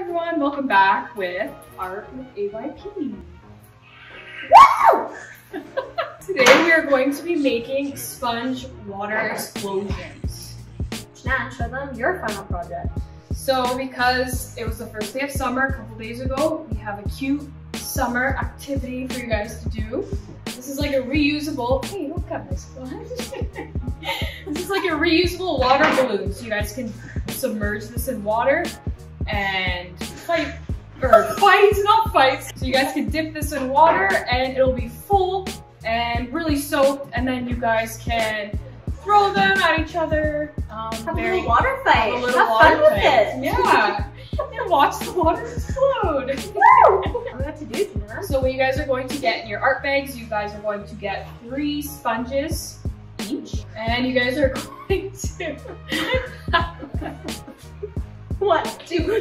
everyone, welcome back with Art with AYP. Today we are going to be making sponge water explosions. Jenan, show them your final project. So because it was the first day of summer a couple days ago, we have a cute summer activity for you guys to do. This is like a reusable, hey, look at this. This is like a reusable water balloon. So you guys can submerge this in water and fight, not fight. So you guys can dip this in water and it'll be full and really soaked, and then you guys can throw them at each other. Have a little water fight. Have fun with it. Yeah. And watch the water explode. I got to do Jenan. So what you guys are going to get in your art bags, you guys are going to get 3 sponges each. And you guys are going to... 1, 2, 3.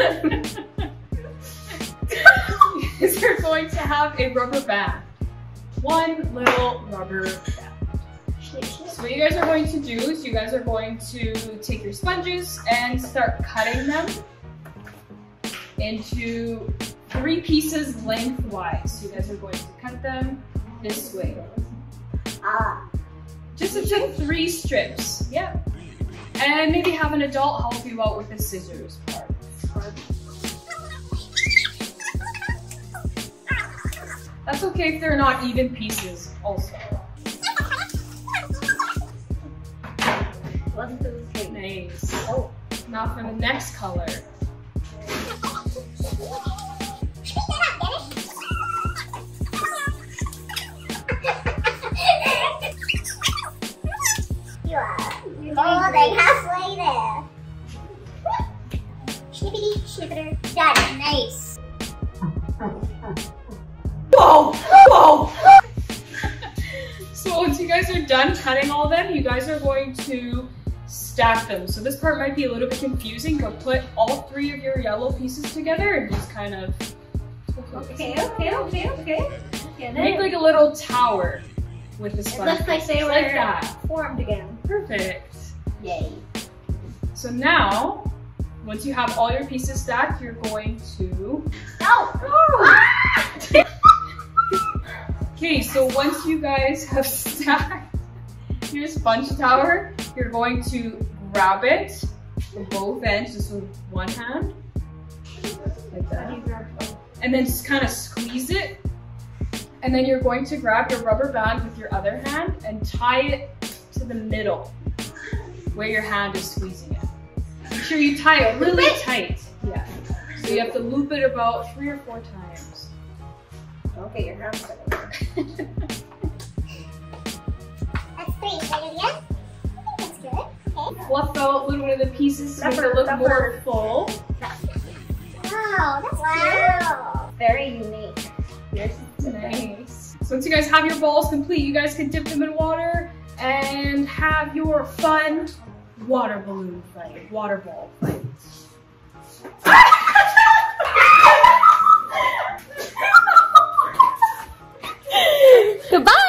You guys are going to have a rubber band. One little rubber band. So what you guys are going to do is you guys are going to take your sponges and start cutting them into 3 pieces lengthwise. So you guys are going to cut them this way. Just into 3 strips. Yeah. And maybe have an adult help you out with the scissors part. That's okay if they're not even pieces also. 1, 2, 3. Nice. Oh, now for the next color. Holding halfway there. Shippity shipper. Done. Nice. Whoa! Whoa! So once you guys are done cutting all of them, you guys are going to stack them. So this part might be a little bit confusing, but put all 3 of your yellow pieces together and just kind of... Okay. Make like a little tower with the sponge. It looks like they were like that. Formed again. Perfect. Yay. So now, once you have all your pieces stacked, you're going to... Okay, so once you guys have stacked your sponge tower, you're going to grab it from both ends, just with one hand, like that. And then just kind of squeeze it. And then you're going to grab your rubber band with your other hand and tie it to the middle, where your hand is squeezing it. Make sure you tie it really tight. Yeah. So you have to loop it about 3 or 4 times. Okay, your hand's gonna work. That's 3. Should I do it again? I think that's good. Okay. Fluff out a little bit of the pieces to make it look more full. Wow, that's cute. Very unique. Nice. So once you guys have your balls complete, you guys can dip them in water and have your fun water balloon fight, water ball fight. Goodbye!